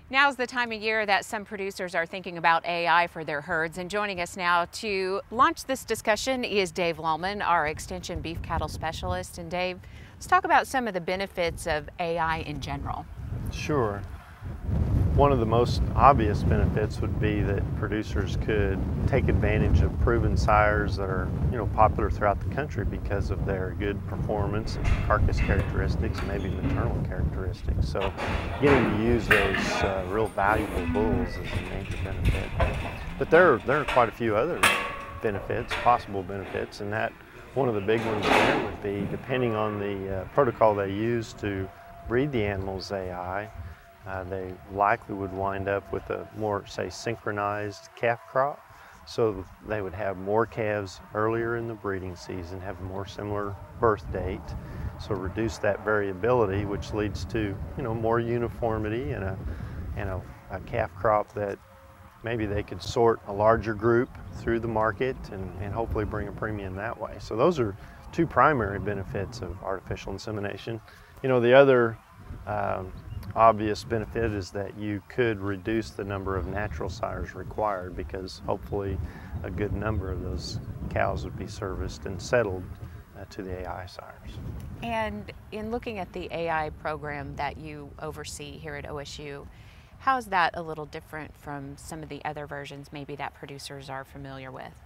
Now's the time of year that some producers are thinking about AI for their herds, and joining us now to launch this discussion is Dave Lalman, our Extension beef cattle specialist. And Dave, let's talk about some of the benefits of AI in general. Sure. One of the most obvious benefits would be that producers could take advantage of proven sires that are, popular throughout the country because of their good performance and carcass characteristics, and maybe maternal characteristics. So getting to use those real valuable bulls is a major benefit. But there are quite a few other benefits, possible benefits, and that one of the big ones there would be, depending on the protocol they use to breed the animals AI, they likely would wind up with a more, say, synchronized calf crop. So they would have more calves earlier in the breeding season, have a more similar birth date. So reduce that variability, which leads to, more uniformity and a calf crop that maybe they could sort a larger group through the market and hopefully bring a premium that way. So those are two primary benefits of artificial insemination. The other obvious benefit is that you could reduce the number of natural sires required, because hopefully a good number of those cows would be serviced and settled to the AI sires. And in looking at the AI program that you oversee here at OSU, how is that a little different from some of the other versions maybe that producers are familiar with?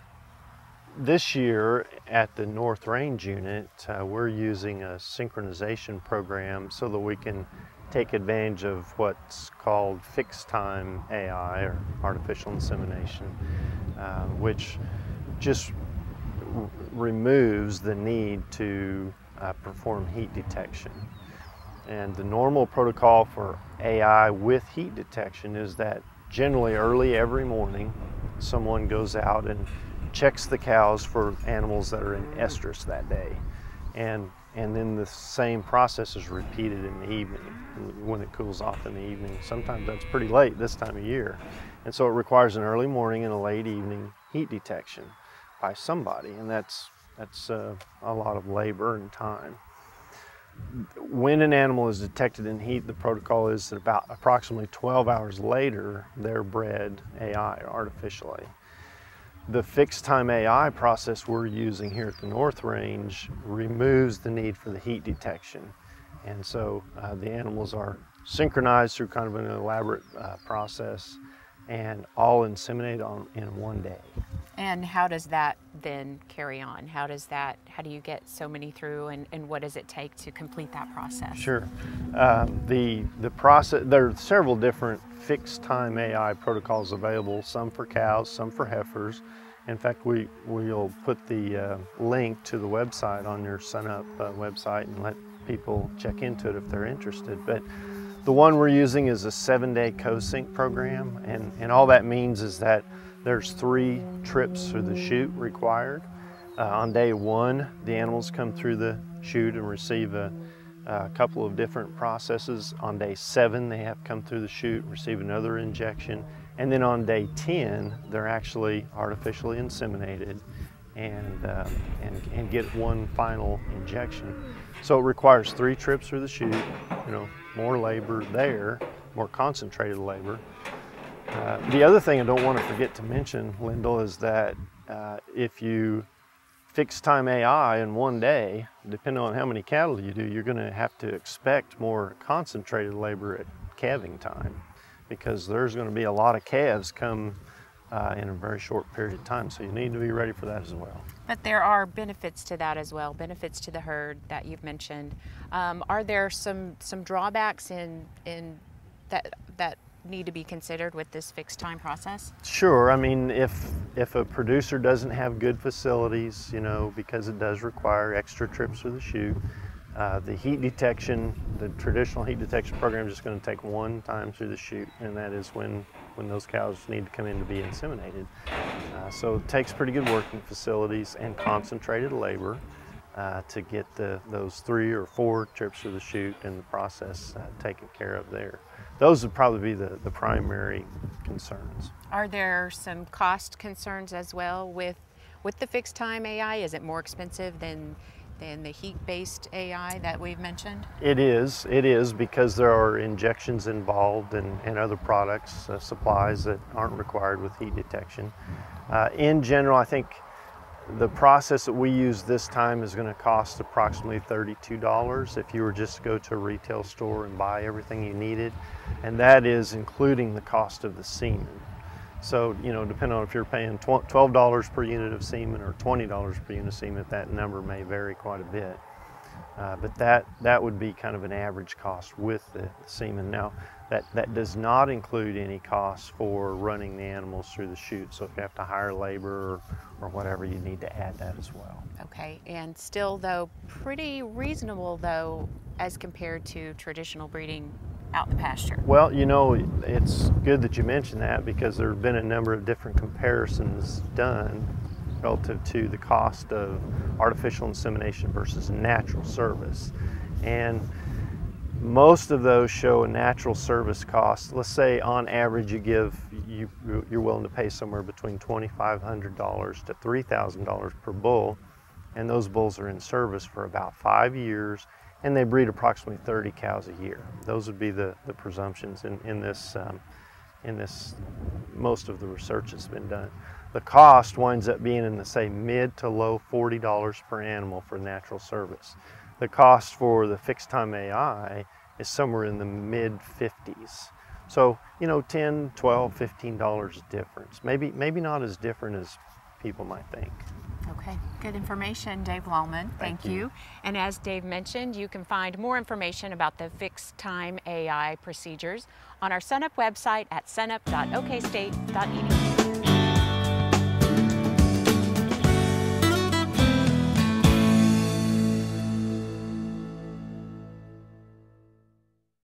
This year at the North Range unit, we're using a synchronization program so that we can take advantage of what's called fixed time AI, or artificial insemination, which just removes the need to perform heat detection. And the normal protocol for AI with heat detection is that generally early every morning someone goes out and checks the cows for animals that are in estrus that day. And then the same process is repeated in the evening when it cools off in the evening. Sometimes that's pretty late this time of year. And so it requires an early morning and a late evening heat detection by somebody, and that's a lot of labor and time. When an animal is detected in heat, the protocol is that about approximately 12 hours later, they're bred AI, artificially. The fixed time AI process we're using here at the North Range removes the need for the heat detection. And so the animals are synchronized through kind of an elaborate process and all inseminated in one day. And how does that then carry on? How do you get so many through, and what does it take to complete that process? Sure. The process, there are several different fixed time AI protocols available, some for cows, some for heifers. In fact, we'll put the link to the website on your SUNUP website and let people check into it if they're interested. But the one we're using is a 7-day co-sync program, and all that means is that there's 3 trips through the chute required. On day 1, the animals come through the chute and receive a couple of different processes. On day 7, they have come through the chute and receive another injection. And then on day 10, they're actually artificially inseminated and get one final injection. So it requires 3 trips through the chute, more labor there, more concentrated labor. The other thing I don't want to forget to mention, Lyndall, is that if you fix time AI in one day, depending on how many cattle you do, you're going to have to expect more concentrated labor at calving time, because there's going to be a lot of calves come in a very short period of time, so you need to be ready for that as well. But there are benefits to that as well, benefits to the herd that you've mentioned. Are there some drawbacks in that need to be considered with this fixed time process? Sure. I mean, if a producer doesn't have good facilities, because it does require extra trips through the chute, the heat detection, the traditional heat detection program is just going to take one time through the chute, and that is when those cows need to come in to be inseminated. So it takes pretty good working facilities and concentrated labor to get those 3 or 4 trips through the chute and the process taken care of there. Those would probably be the primary concerns. Are there some cost concerns as well with the fixed time AI? Is it more expensive than than the heat-based AI that we've mentioned? It is because there are injections involved and other products, supplies that aren't required with heat detection. In general, I think the process that we use this time is going to cost approximately $32 if you were just to go to a retail store and buy everything you needed, and that is including the cost of the semen. So, you know, depending on if you're paying $12 per unit of semen or $20 per unit of semen, that number may vary quite a bit. But that would be kind of an average cost with the semen. Now, that does not include any costs for running the animals through the chute. So if you have to hire labor or whatever, you need to add that as well. Okay, and still though, pretty reasonable though, as compared to traditional breeding out in the pasture. Well, you know, it's good that you mentioned that because there have been a number of different comparisons done relative to the cost of artificial insemination versus natural service. And most of those show a natural service cost. Let's say on average you're willing to pay somewhere between $2,500 to $3,000 per bull, and those bulls are in service for about 5 years, and they breed approximately 30 cows a year. Those would be the presumptions in this most of the research that's been done. The cost winds up being in the, say, mid to low $40 per animal for natural service. The cost for the fixed time AI is somewhere in the mid 50s. So, you know, $10, $12, $15 difference. Maybe not as different as people might think. Okay, good information, Dave Lalman. Thank you. And as Dave mentioned, you can find more information about the fixed time AI procedures on our SUNUP website at sunup.okstate.edu.